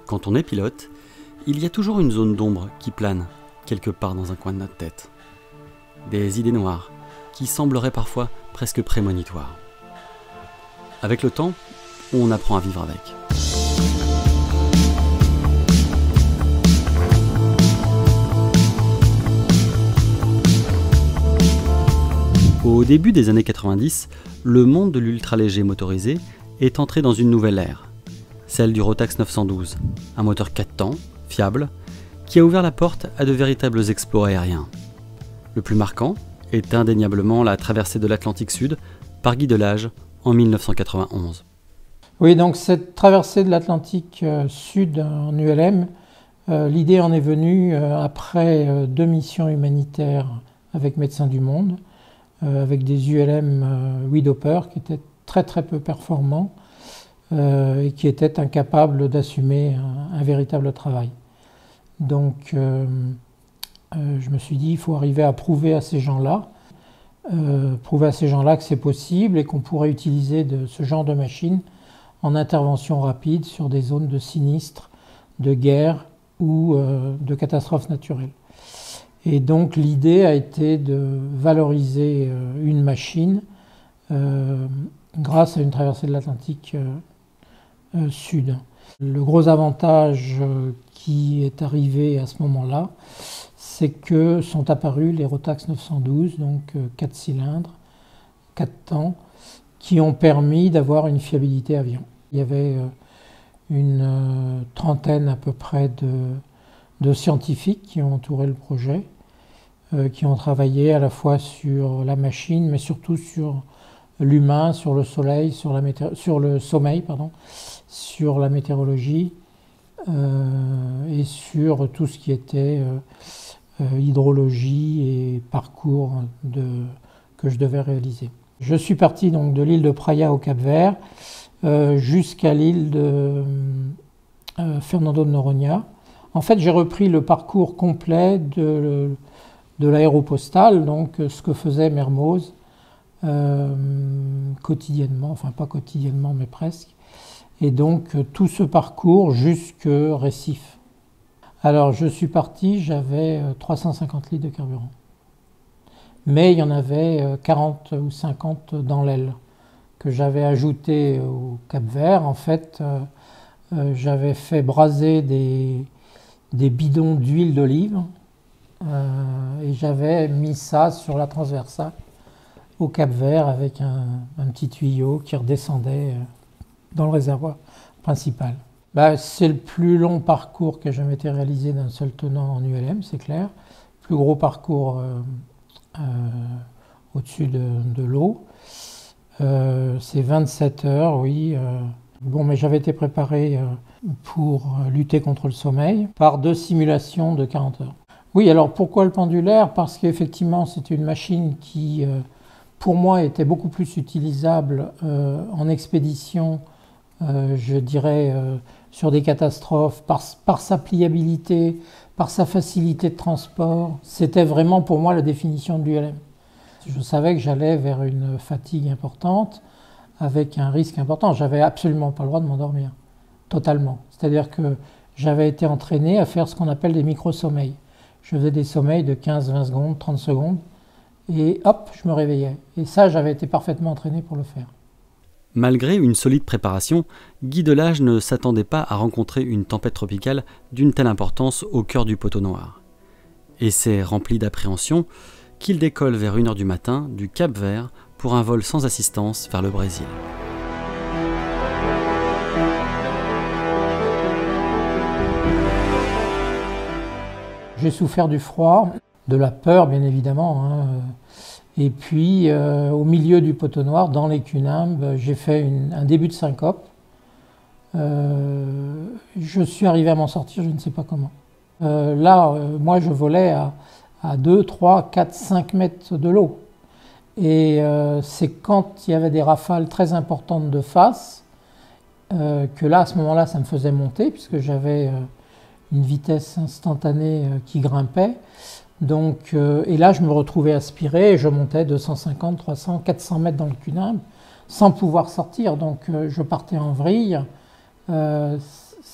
Quand on est pilote, il y a toujours une zone d'ombre qui plane quelque part dans un coin de notre tête. Des idées noires qui sembleraient parfois presque prémonitoires. Avec le temps, on apprend à vivre avec. Au début des années 90, le monde de l'ultraléger motorisé est entré dans une nouvelle ère, celle du Rotax 912, un moteur 4 temps, fiable, qui a ouvert la porte à de véritables exploits aériens. Le plus marquant est indéniablement la traversée de l'Atlantique Sud par Guy Delage en 1991. Oui, donc cette traversée de l'Atlantique Sud en ULM, l'idée en est venue après 2 missions humanitaires avec Médecins du Monde, avec des ULM Widowper qui étaient très peu performants et qui étaient incapables d'assumer un véritable travail. Donc je me suis dit, il faut arriver à prouver à ces gens-là que c'est possible et qu'on pourrait utiliser ce genre de machine en intervention rapide sur des zones de sinistres, de guerre ou de catastrophes naturelles. Et donc l'idée a été de valoriser une machine grâce à une traversée de l'Atlantique Sud. Le gros avantage qui est arrivé à ce moment-là, c'est que sont apparus les Rotax 912, donc 4 cylindres, 4 temps, qui ont permis d'avoir une fiabilité avion. Il y avait une trentaine à peu près de scientifiques qui ont entouré le projet, qui ont travaillé à la fois sur la machine, mais surtout sur l'humain, sur le soleil, sur le sommeil, sur la météorologie et sur tout ce qui était hydrologie et parcours que je devais réaliser. Je suis parti donc de l'île de Praia au Cap-Vert jusqu'à l'île de Fernando de Noronha. En fait, j'ai repris le parcours complet de l'aéropostale, donc ce que faisait Mermoz quotidiennement, enfin pas quotidiennement mais presque, et donc tout ce parcours jusque Recife. Alors je suis parti, j'avais 350 litres de carburant, mais il y en avait 40 ou 50 dans l'aile que j'avais ajouté au Cap-Vert. En fait, j'avais fait braser des bidons d'huile d'olive et j'avais mis ça sur la transversale au Cap-Vert avec un petit tuyau qui redescendait dans le réservoir principal. C'est le plus long parcours qui a jamais été réalisé d'un seul tenant en ULM, c'est clair. Plus gros parcours au-dessus de l'eau. C'est 27 heures, oui. Bon, mais j'avais été préparé pour lutter contre le sommeil par 2 simulations de 40 heures. Oui, alors pourquoi le pendulaire? Parce qu'effectivement, c'était une machine qui, pour moi, était beaucoup plus utilisable en expédition, je dirais, sur des catastrophes, par sa pliabilité, par sa facilité de transport. C'était vraiment pour moi la définition de l'ULM. Je savais que j'allais vers une fatigue importante, avec un risque important. J'avais absolument pas le droit de m'endormir, totalement. C'est-à-dire que j'avais été entraîné à faire ce qu'on appelle des micro-sommeils. Je faisais des sommeils de 15-20 secondes, 30 secondes, et hop, je me réveillais. Et ça, j'avais été parfaitement entraîné pour le faire. Malgré une solide préparation, Guy Delage ne s'attendait pas à rencontrer une tempête tropicale d'une telle importance au cœur du poteau noir. Et c'est rempli d'appréhension qu'il décolle vers 1h du matin du Cap-Vert pour un vol sans assistance vers le Brésil. J'ai souffert du froid, de la peur bien évidemment, et puis au milieu du poteau noir, dans les cuneimbes, j'ai fait un début de syncope. Je suis arrivé à m'en sortir, je ne sais pas comment. Moi je volais à 2, 3, 4, 5 mètres de l'eau. Et c'est quand il y avait des rafales très importantes de face que là, à ce moment-là, ça me faisait monter, puisque j'avais une vitesse instantanée qui grimpait. Donc, et là, je me retrouvais aspiré et je montais 250, 300, 400 mètres dans le cuneimbes sans pouvoir sortir. Donc, je partais en vrille.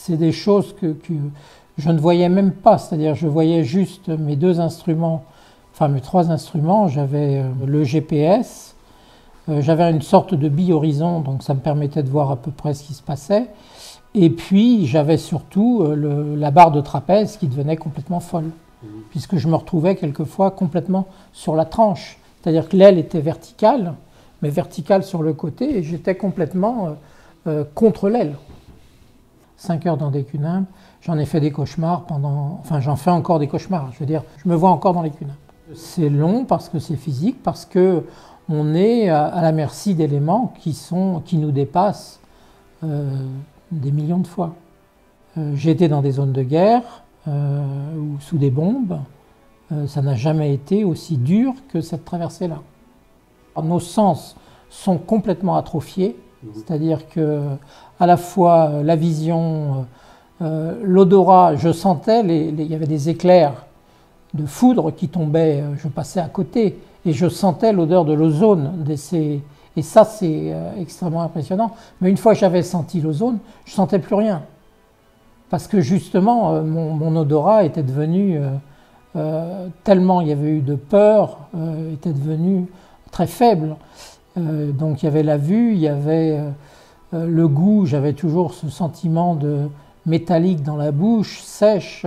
c'est des choses que je ne voyais même pas, c'est-à-dire je voyais juste mes 2 instruments, enfin mes 3 instruments. J'avais le GPS, j'avais une sorte de bi-horizon, donc ça me permettait de voir à peu près ce qui se passait. Et puis j'avais surtout la barre de trapèze qui devenait complètement folle, puisque je me retrouvais quelquefois complètement sur la tranche. C'est-à-dire que l'aile était verticale, mais verticale sur le côté, et j'étais complètement contre l'aile. 5 heures dans des cunimbes, j'en ai fait des cauchemars enfin j'en fais encore des cauchemars, je veux dire, je me vois encore dans les cunimbes. C'est long parce que c'est physique, parce qu'on est à la merci d'éléments qui nous dépassent des millions de fois. J'ai été dans des zones de guerre ou sous des bombes. Ça n'a jamais été aussi dur que cette traversée-là. Nos sens sont complètement atrophiés, c'est-à-dire que à la fois la vision, l'odorat, je sentais, il y avait des éclairs de foudre qui tombaient, je passais à côté et je sentais l'odeur de l'ozone. Et ça, c'est extrêmement impressionnant. Mais une fois que j'avais senti l'ozone, je ne sentais plus rien. Parce que justement, mon odorat était devenu, tellement il y avait eu de peur, était devenu très faible. Donc il y avait la vue, il y avait le goût, j'avais toujours ce sentiment de métallique dans la bouche, sèche.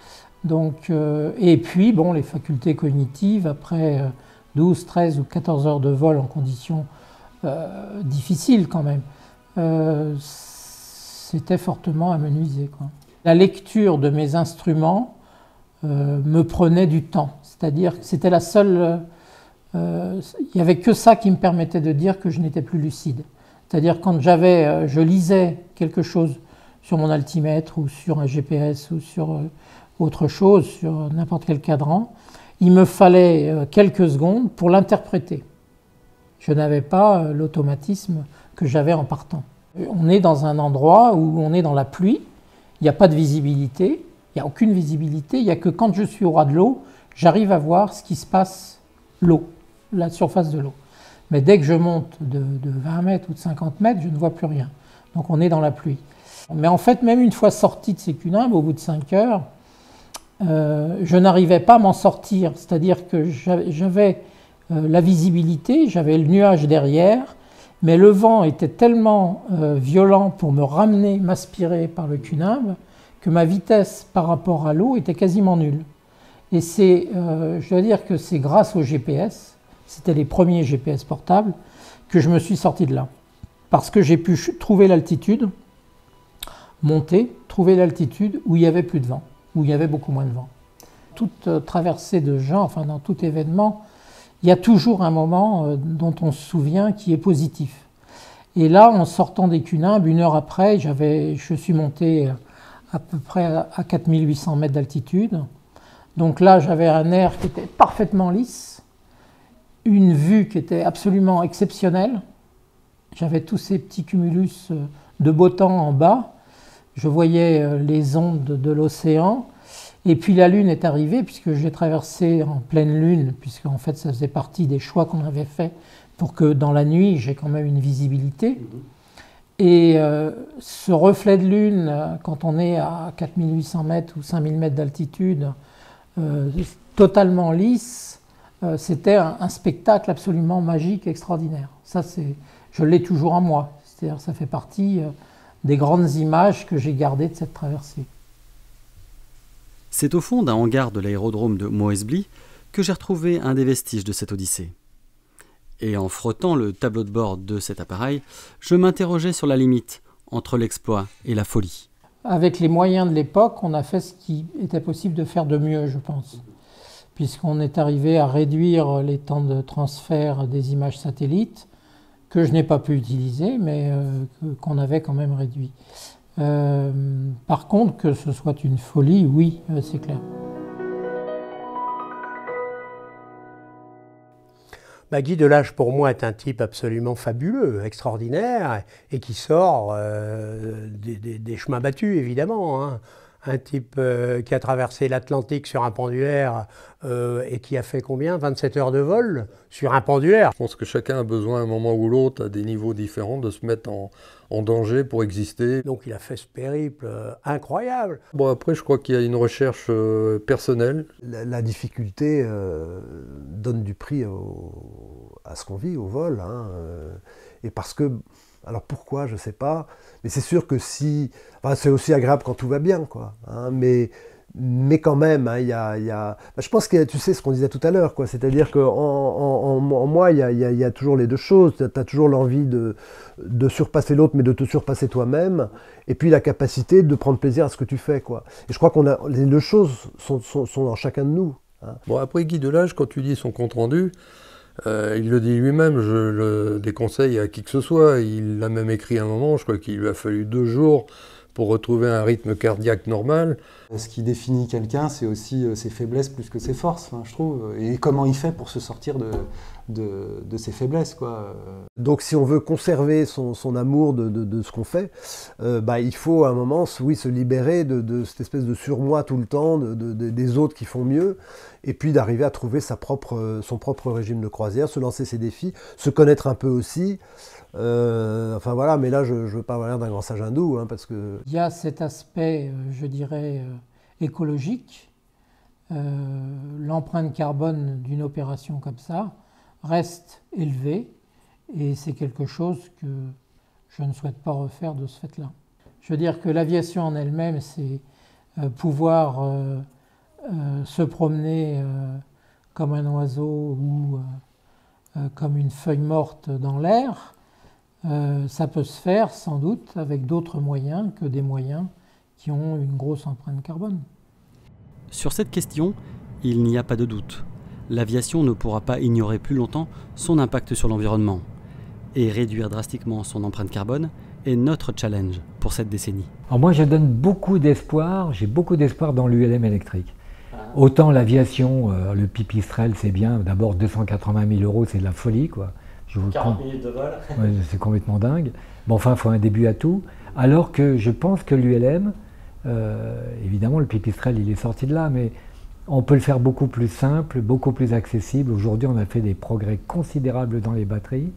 Et puis, bon, les facultés cognitives, après 12, 13 ou 14 heures de vol en conditions difficiles quand même, c'était fortement amenuisé, quoi. La lecture de mes instruments me prenait du temps, c'est-à-dire que c'était la seule... il n'y avait que ça qui me permettait de dire que je n'étais plus lucide. C'est-à-dire quand je lisais quelque chose sur mon altimètre ou sur un GPS ou sur autre chose, sur n'importe quel cadran, il me fallait quelques secondes pour l'interpréter. Je n'avais pas l'automatisme que j'avais en partant. On est dans un endroit où on est dans la pluie, il n'y a pas de visibilité, il n'y a aucune visibilité, il n'y a que quand je suis au ras de l'eau, j'arrive à voir ce qui se passe, l'eau, la surface de l'eau. Mais dès que je monte de 20 mètres ou de 50 mètres, je ne vois plus rien. Donc on est dans la pluie. Mais en fait, même une fois sorti de ces cunimbes, au bout de 5 heures, je n'arrivais pas à m'en sortir. C'est-à-dire que j'avais la visibilité, j'avais le nuage derrière, mais le vent était tellement violent pour me ramener, m'aspirer par le cunimbe, que ma vitesse par rapport à l'eau était quasiment nulle. Et je dois dire que c'est grâce au GPS, c'était les premiers GPS portables, que je me suis sorti de là. Parce que j'ai pu trouver l'altitude, monter, trouver l'altitude où il n'y avait plus de vent, où il y avait beaucoup moins de vent. Toute traversée de gens, enfin dans tout événement, il y a toujours un moment dont on se souvient qui est positif. Et là, en sortant des cunimbes, 1 heure après, je suis monté à peu près à 4800 mètres d'altitude. Donc là, j'avais un air qui était parfaitement lisse, une vue qui était absolument exceptionnelle. J'avais tous ces petits cumulus de beau temps en bas. Je voyais les ondes de l'océan. Et puis la lune est arrivée, puisque j'ai traversé en pleine lune, puisque en fait ça faisait partie des choix qu'on avait fait pour que dans la nuit j'ai quand même une visibilité. Et ce reflet de lune, quand on est à 4800 mètres ou 5000 mètres d'altitude, totalement lisse, c'était un spectacle absolument magique, extraordinaire. Ça, je l'ai toujours en moi, c'est-à-dire ça fait partie des grandes images que j'ai gardées de cette traversée. C'est au fond d'un hangar de l'aérodrome de Moesby que j'ai retrouvé un des vestiges de cette odyssée. Et en frottant le tableau de bord de cet appareil, je m'interrogeais sur la limite entre l'exploit et la folie. Avec les moyens de l'époque, on a fait ce qui était possible de faire de mieux, je pense. Puisqu'on est arrivé à réduire les temps de transfert des images satellites, que je n'ai pas pu utiliser, mais qu'on avait quand même réduit. Par contre, que ce soit une folie, oui, c'est clair. Guy Delage, pour moi, est un type absolument fabuleux, extraordinaire, et qui sort des chemins battus, évidemment. Hein. Un type qui a traversé l'Atlantique sur un pendulaire et qui a fait combien? 27 heures de vol sur un pendulaire. Je pense que chacun a besoin à un moment ou l'autre, à des niveaux différents, de se mettre en danger pour exister. Donc il a fait ce périple incroyable. Bon, après, je crois qu'il y a une recherche personnelle. La difficulté donne du prix à ce qu'on vit, au vol. Hein, et parce que, alors pourquoi, je ne sais pas, mais c'est sûr que si... Enfin, c'est aussi agréable quand tout va bien, quoi. Hein, mais quand même, hein, je pense que tu sais ce qu'on disait tout à l'heure, quoi. C'est-à-dire qu'en moi, il y a toujours les deux choses. Tu as toujours l'envie de surpasser l'autre, mais de te surpasser toi-même. Et puis la capacité de prendre plaisir à ce que tu fais, quoi. Et je crois que les deux choses sont en chacun de nous. Hein. Bon, après, Guy Delage, quand tu dis son compte-rendu, il le dit lui-même, je le déconseille à qui que ce soit. Il l'a même écrit à un moment, je crois qu'il lui a fallu 2 jours pour retrouver un rythme cardiaque normal. Ce qui définit quelqu'un, c'est aussi ses faiblesses plus que ses forces, hein, je trouve. Et comment il fait pour se sortir de ses faiblesses, quoi. Donc si on veut conserver son amour de ce qu'on fait, il faut à un moment se libérer de cette espèce de surmoi tout le temps, des autres qui font mieux, et puis d'arriver à trouver son propre régime de croisière, se lancer ses défis, se connaître un peu aussi. Enfin voilà, mais là je ne veux pas avoir l'air d'un grand sage hindou, hein, parce que... Il y a cet aspect, je dirais, écologique. L'empreinte carbone d'une opération comme ça reste élevée, et c'est quelque chose que je ne souhaite pas refaire de ce fait-là. Je veux dire que l'aviation en elle-même, c'est pouvoir se promener comme un oiseau ou comme une feuille morte dans l'air. Ça peut se faire sans doute avec d'autres moyens que des moyens qui ont une grosse empreinte carbone. Sur cette question, il n'y a pas de doute. L'aviation ne pourra pas ignorer plus longtemps son impact sur l'environnement. Et réduire drastiquement son empreinte carbone est notre challenge pour cette décennie. Alors moi je donne beaucoup d'espoir, j'ai beaucoup d'espoir dans l'ULM électrique. Autant l'aviation, le pipistrel c'est bien, d'abord 280 000 €, c'est de la folie, quoi. 40 minutes de vol. Ouais, c'est complètement dingue. Bon, enfin, il faut un début à tout. Alors que je pense que l'ULM, évidemment, le pipistrel, il est sorti de là, mais on peut le faire beaucoup plus simple, beaucoup plus accessible. Aujourd'hui, on a fait des progrès considérables dans les batteries.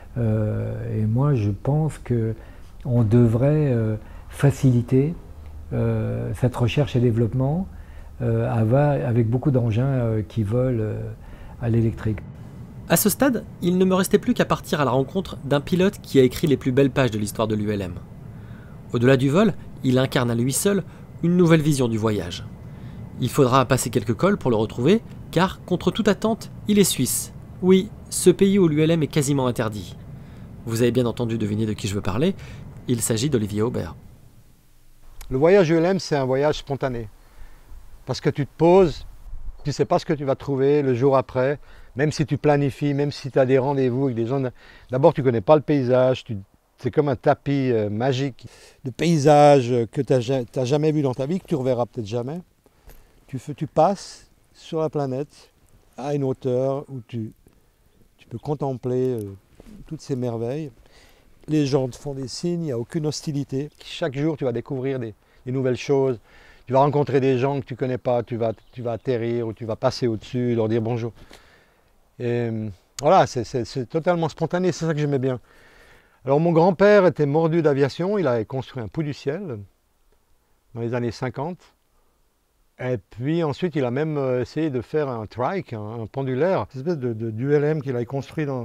Et moi, je pense qu'on devrait faciliter cette recherche et développement avec beaucoup d'engins qui volent à l'électrique. À ce stade, il ne me restait plus qu'à partir à la rencontre d'un pilote qui a écrit les plus belles pages de l'histoire de l'ULM. Au-delà du vol, il incarne à lui seul une nouvelle vision du voyage. Il faudra passer quelques cols pour le retrouver, car, contre toute attente, il est suisse. Oui, ce pays où l'ULM est quasiment interdit. Vous avez bien entendu deviner de qui je veux parler, il s'agit d'Olivier Aubert. Le voyage ULM, c'est un voyage spontané. Parce que tu te poses, tu ne sais pas ce que tu vas trouver le jour après, même si tu planifies, même si tu as des rendez-vous avec des gens. D'abord, tu ne connais pas le paysage, c'est comme un tapis magique. Le paysage que tu n'as jamais vu dans ta vie, que tu ne reverras peut-être jamais. Tu passes sur la planète à une hauteur où tu peux contempler toutes ces merveilles. Les gens te font des signes, il n'y a aucune hostilité. Chaque jour, tu vas découvrir des nouvelles choses. Tu vas rencontrer des gens que tu ne connais pas, tu vas atterrir ou tu vas passer au-dessus, leur dire bonjour. Et voilà, c'est totalement spontané, c'est ça que j'aimais bien. Alors mon grand-père était mordu d'aviation, il avait construit un Pou du ciel dans les années 50. Et puis ensuite, il a même essayé de faire un trike, un pendulaire, une espèce d'ULM qu'il avait construit en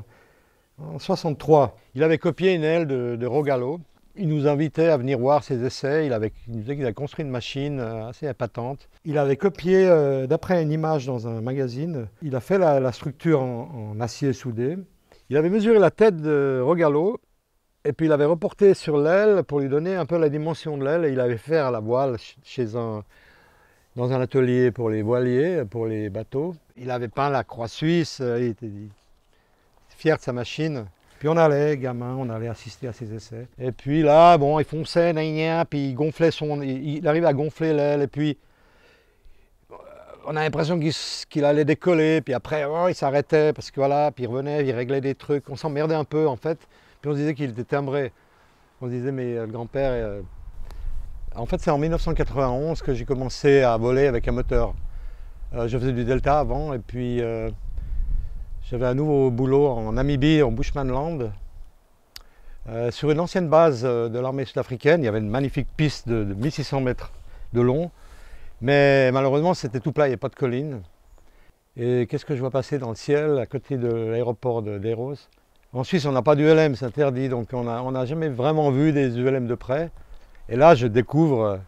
63. Il avait copié une aile de Rogallo. Il nous invitait à venir voir ses essais. Il nous disait qu'il avait construit une machine assez épatante. Il avait copié, d'après une image dans un magazine, il a fait la structure en acier soudé. Il avait mesuré la tête de Rogallo et puis il avait reporté sur l'aile pour lui donner un peu la dimension de l'aile. Et il avait fait à la voile dans un atelier pour les voiliers, pour les bateaux. Il avait peint la croix suisse, il était fier de sa machine. Puis on allait, gamin, on allait assister à ses essais. Et puis là, bon, il fonçait, puis il gonflait il arrivait à gonfler l'aile, et puis on a l'impression qu'il allait décoller, puis après, il s'arrêtait, parce que voilà, puis il revenait, il réglait des trucs, on s'emmerdait un peu en fait, puis on se disait qu'il était timbré. On se disait, mais le grand-père, En fait, c'est en 1991 que j'ai commencé à voler avec un moteur. Je faisais du delta avant et puis j'avais un nouveau boulot en Namibie, en Bushmanland. Sur une ancienne base de l'armée sud-africaine, il y avait une magnifique piste de 1600 mètres de long. Mais malheureusement, c'était tout plat, il n'y avait pas de collines. Et qu'est-ce que je vois passer dans le ciel à côté de l'aéroport d'Eros? En Suisse, on n'a pas d'ULM, c'est interdit, donc on n'a jamais vraiment vu des ULM de près. Et là, je découvre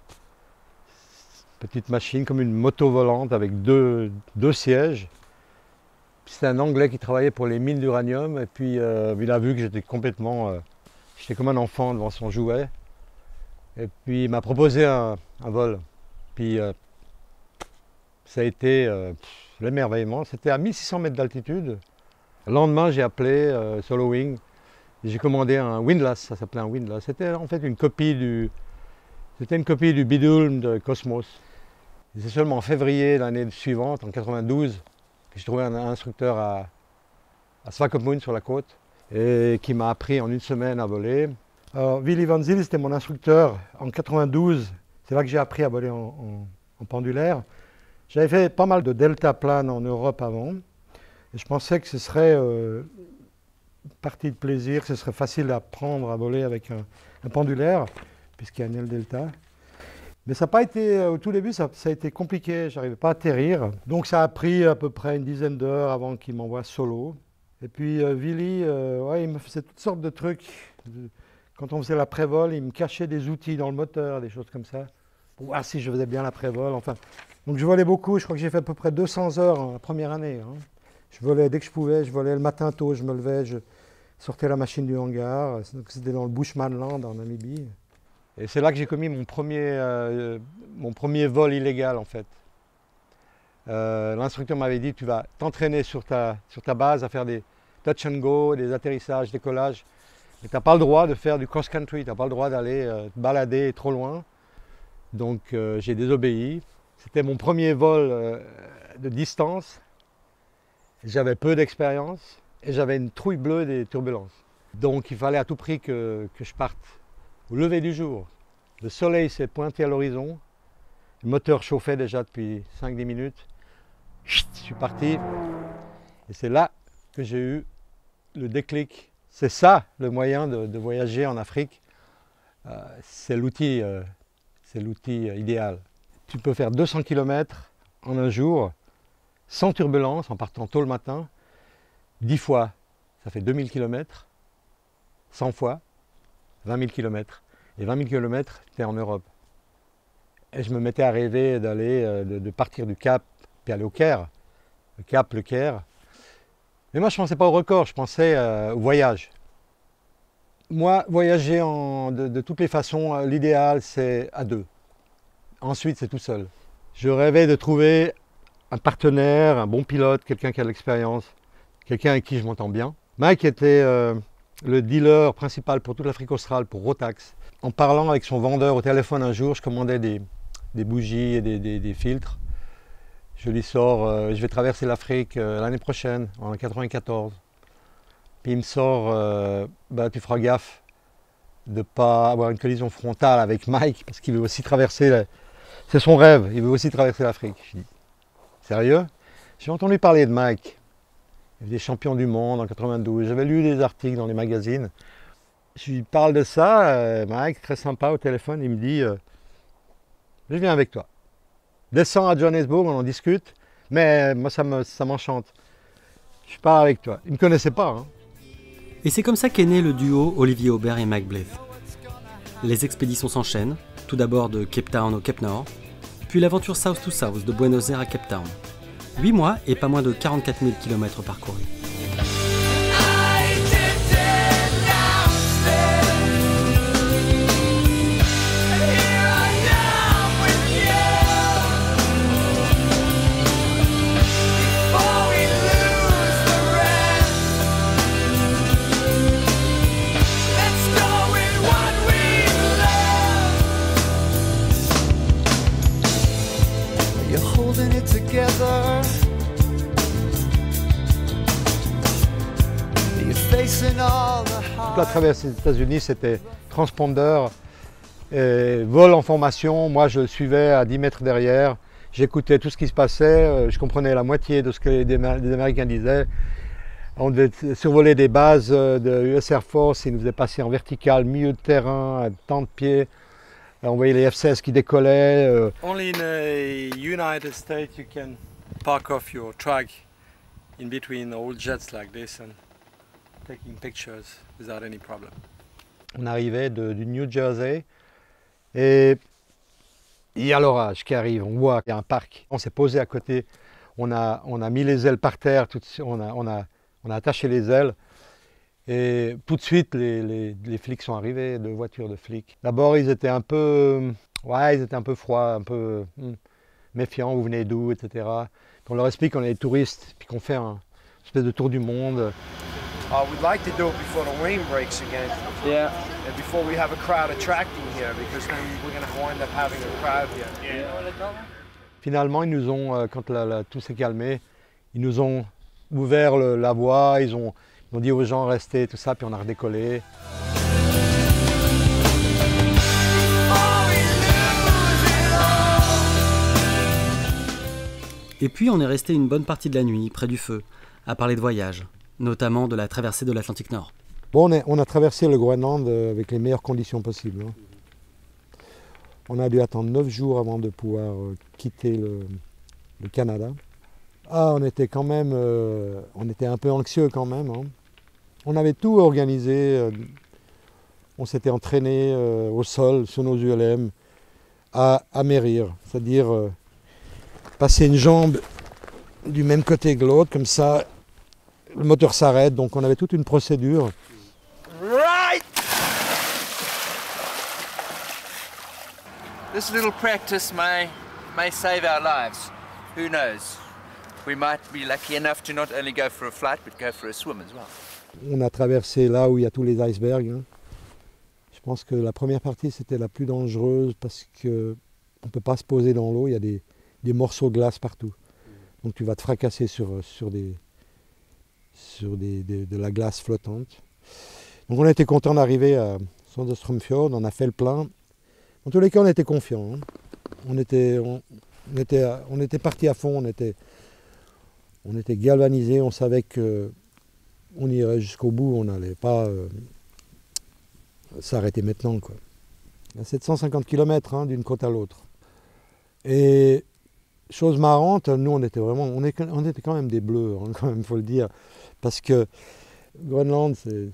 une petite machine comme une moto volante avec deux sièges. C'était un Anglais qui travaillait pour les mines d'uranium et puis il a vu que j'étais complètement... j'étais comme un enfant devant son jouet. Et puis il m'a proposé un vol. Puis ça a été l'émerveillement. C'était à 1600 mètres d'altitude. Le lendemain, j'ai appelé Solo Wing. J'ai commandé un windlass, ça s'appelait un windlass. C'était en fait une copie du Bidulm de Cosmos. C'est seulement en février l'année suivante, en 92, que j'ai trouvé un instructeur à Swakopmund sur la côte et qui m'a appris en une semaine à voler. Alors, Willy Van Zyl, c'était mon instructeur en 92. C'est là que j'ai appris à voler en pendulaire. J'avais fait pas mal de deltaplane en Europe avant. Et je pensais que ce serait une partie de plaisir, que ce serait facile d'apprendre à voler avec un pendulaire, puisqu'il y a un aile delta. Mais ça n'a pas été, au tout début, ça a été compliqué, je n'arrivais pas à atterrir. Donc ça a pris à peu près une dizaine d'heures avant qu'il m'envoie solo. Et puis Willy, ouais, il me faisait toutes sortes de trucs. Quand on faisait l'après-vol, il me cachait des outils dans le moteur, des choses comme ça, pour voir si je faisais bien l'après-vol. Enfin, donc je volais beaucoup, je crois que j'ai fait à peu près 200 heures en la première année. Hein. Je volais dès que je pouvais, je volais le matin tôt, je me levais, je sortais la machine du hangar. C'était dans le Bushmanland en Namibie. Et c'est là que j'ai commis mon premier vol illégal en fait. L'instructeur m'avait dit tu vas t'entraîner sur ta base à faire des touch and go, des atterrissages, décollages. Mais tu n'as pas le droit de faire du cross-country, tu n'as pas le droit d'aller te balader trop loin. Donc j'ai désobéi. C'était mon premier vol de distance. J'avais peu d'expérience et j'avais une trouille bleue des turbulences. Donc il fallait à tout prix que je parte. Au lever du jour, le soleil s'est pointé à l'horizon, le moteur chauffait déjà depuis 5-10 minutes, je suis parti et c'est là que j'ai eu le déclic. C'est ça le moyen de voyager en Afrique, c'est l'outil idéal. Tu peux faire 200 km en un jour, sans turbulence, en partant tôt le matin, 10 fois, ça fait 2000 km, 100 fois, 20 000 km. Et 20 000 km, tu es en Europe. Et je me mettais à rêver de partir du Cap, puis aller au Caire. Le Cap, le Caire. Mais moi, je ne pensais pas au record, je pensais au voyage. Moi, voyager de toutes les façons, l'idéal, c'est à deux. Ensuite, c'est tout seul. Je rêvais de trouver un partenaire, un bon pilote, quelqu'un qui a de l'expérience, quelqu'un avec qui je m'entends bien. Mike était le dealer principal pour toute l'Afrique australe, pour Rotax. En parlant avec son vendeur au téléphone un jour, je commandais des bougies et des filtres. Je lui sors, je vais traverser l'Afrique l'année prochaine, en 94. Puis il me sort, tu feras gaffe de ne pas avoir une collision frontale avec Mike, parce qu'il veut aussi traverser, c'est son rêve, il veut aussi traverser l'Afrique. Je dis, sérieux? J'ai entendu parler de Mike. Il y avait des champions du monde en 92, j'avais lu des articles dans les magazines. Je lui parle de ça, Mike, très sympa au téléphone, il me dit je viens avec toi. Descends à Johannesburg, on en discute, mais moi ça m'enchante. Je pars avec toi. Il ne me connaissait pas. Hein. Et c'est comme ça qu'est né le duo Olivier Aubert et Mike Blyth. Les expéditions s'enchaînent, tout d'abord de Cape Town au Cap Nord, puis l'aventure South to South de Buenos Aires à Cape Town. 8 mois et pas moins de 44 000 km parcourus. Toute la traversée des États-Unis, c'était transpondeur. Et vol en formation, moi je le suivais à 10 mètres derrière. J'écoutais tout ce qui se passait, je comprenais la moitié de ce que les Américains disaient. On devait survoler des bases de US Air Force, ils nous faisaient passer en vertical, milieu de terrain, à tant de pieds. On voyait les F-16 qui décollaient. Only in the United States you can park off your truck in between all jets like this and taking pictures without any problem. On arrivait du New Jersey et il y a l'orage qui arrive, on voit qu'il y a un parc. On s'est posé à côté, on a mis les ailes par terre, on a attaché les ailes et tout de suite les flics sont arrivés, deux voitures de flics. D'abord ils étaient un peu froids, un peu méfiants, vous venez d'où, etc. On leur explique qu'on est des touristes puis qu'on fait un espèce de tour du monde. We'd like to do it before the rain breaks again. Yeah. And before we have a crowd attracting here, because then we're going to wind up having a crowd here. Yeah. Finalement, ils nous ont, quand tout s'est calmé, ils nous ont ouvert la voie, ils ont dit aux gens restez, tout ça, puis on a redécollé. Et puis on est resté une bonne partie de la nuit près du feu, à parler de voyage, notamment de la traversée de l'Atlantique Nord. Bon, on a traversé le Groenland avec les meilleures conditions possibles. Hein. On a dû attendre 9 jours avant de pouvoir quitter le Canada. Ah, on était quand même, on était un peu anxieux quand même. Hein. On avait tout organisé. On s'était entraîné au sol sur nos ULM à amérir, c'est-à-dire passer une jambe du même côté que l'autre, comme ça, le moteur s'arrête. Donc on avait toute une procédure. Right! This little practice may save our lives. Who knows? We might be lucky enough to not only go for a flight, but go for a swim as well. On a traversé là où il y a tous les icebergs. Hein. Je pense que la première partie, c'était la plus dangereuse parce qu'on ne peut pas se poser dans l'eau, il y a des morceaux de glace partout. Donc tu vas te fracasser sur de la glace flottante. Donc on était content d'arriver à Sandströmfjord, on a fait le plein. En tous les cas, on était confiants. Hein. On était partis à fond, on était galvanisés, on savait qu'on irait jusqu'au bout, on n'allait pas s'arrêter maintenant, quoi. À 750 km hein, d'une côte à l'autre. Et chose marrante, nous on était quand même des bleus, hein, quand même, faut le dire, parce que Groenland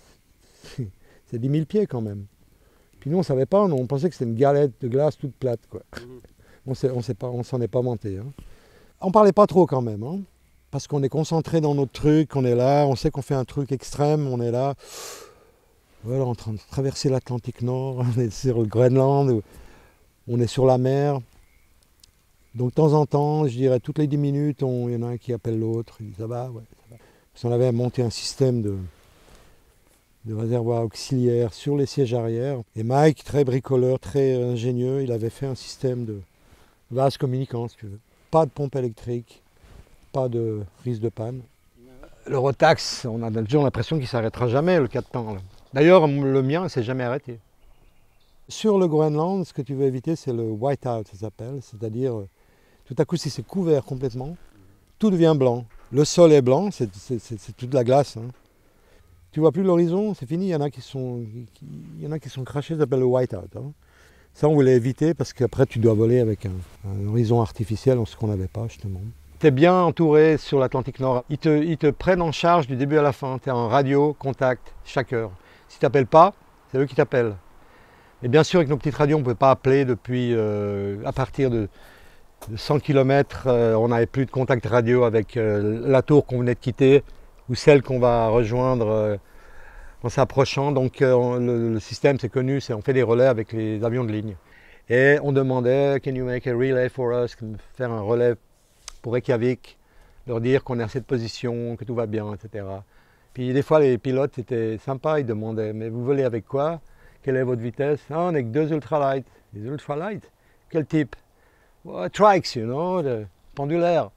c'est 10 000 pieds quand même. Puis nous on savait pas, on pensait que c'était une galette de glace toute plate, quoi. On s'en est pas vanté. Hein. On parlait pas trop quand même, hein, parce qu'on est concentré dans notre truc, on est là, on sait qu'on fait un truc extrême, on est là, voilà, en train de traverser l'Atlantique Nord, on est sur le Groenland, on est sur la mer. Donc de temps en temps, je dirais toutes les 10 minutes, il y en a un qui appelle l'autre, il dit ça va, ouais, ça va. Parce qu'on avait monté un système de réservoir auxiliaire sur les sièges arrière. Et Mike, très bricoleur, très ingénieux, il avait fait un système de vase communicant, si tu veux. Pas de pompe électrique, pas de risque de panne. Le Rotax, on a toujours l'impression qu'il ne s'arrêtera jamais, le 4 temps. Là. D'ailleurs, le mien ne s'est jamais arrêté. Sur le Groenland, ce que tu veux éviter, c'est le whiteout, ça s'appelle. C'est-à-dire, tout à coup, si c'est couvert complètement, tout devient blanc. Le sol est blanc, c'est toute la glace. Hein. Tu vois plus l'horizon, c'est fini. Il y en a qui sont crachés, ça s'appelle le whiteout. Hein. Ça, on voulait éviter parce qu'après, tu dois voler avec un horizon artificiel, ce qu'on n'avait pas, justement. Tu es bien entouré sur l'Atlantique Nord. Ils te prennent en charge du début à la fin. Tu es en radio, contact, chaque heure. Si tu n'appelles pas, c'est eux qui t'appellent. Et bien sûr, avec nos petites radios, on ne pouvait pas appeler depuis, à partir de 100 km, on n'avait plus de contact radio avec la tour qu'on venait de quitter ou celle qu'on va rejoindre en s'approchant. Donc le système, c'est connu, on fait des relais avec les avions de ligne. Et on demandait, can you make a relay for us, faire un relais pour Reykjavik, leur dire qu'on est à cette position, que tout va bien, etc. Puis des fois, les pilotes étaient sympas, ils demandaient, mais vous volez avec quoi? Quelle est votre vitesse? Ah, on n'est que 2 ultralight. Les ultralight? Quel type? Well, trikes, you know, pendulaires.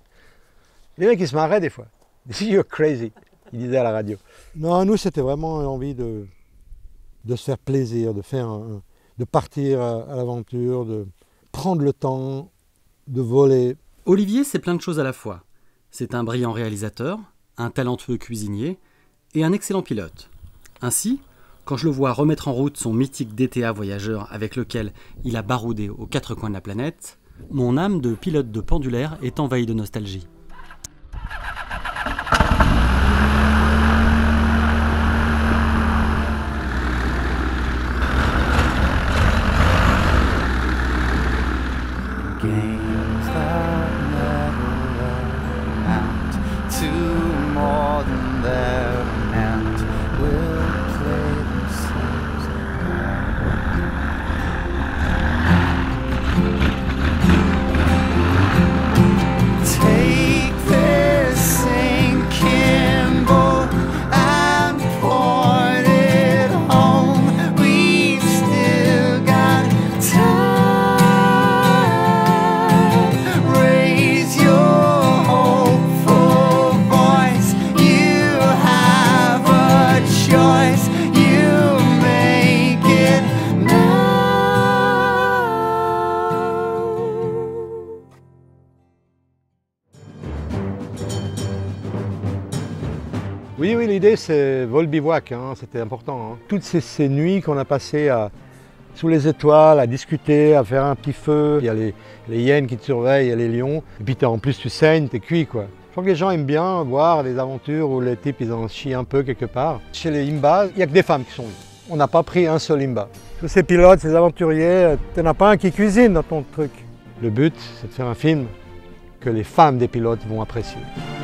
Les mecs, ils se marraient des fois. You're crazy, ils disaient à la radio. Non, nous, c'était vraiment envie de se faire plaisir, de faire de partir à l'aventure, de prendre le temps, de voler. Olivier, c'est plein de choses à la fois. C'est un brillant réalisateur, un talentueux cuisinier et un excellent pilote. Ainsi, quand je le vois remettre en route son mythique DTA voyageur avec lequel il a baroudé aux quatre coins de la planète, mon âme de pilote de pendulaire est envahie de nostalgie. Oui, l'idée c'est vol-bivouac, hein, c'était important. Hein. Toutes ces nuits qu'on a passées sous les étoiles, à discuter, à faire un petit feu, il y a les hyènes qui te surveillent, il y a les lions, et puis en plus tu saignes, t'es cuit quoi. Je crois que les gens aiment bien voir des aventures où les types ils en chient un peu quelque part. Chez les Imbas, il n'y a que des femmes qui sont venues. On n'a pas pris un seul Imba. Tous ces pilotes, ces aventuriers, tu n'en as pas un qui cuisine dans ton truc. Le but, c'est de faire un film que les femmes des pilotes vont apprécier.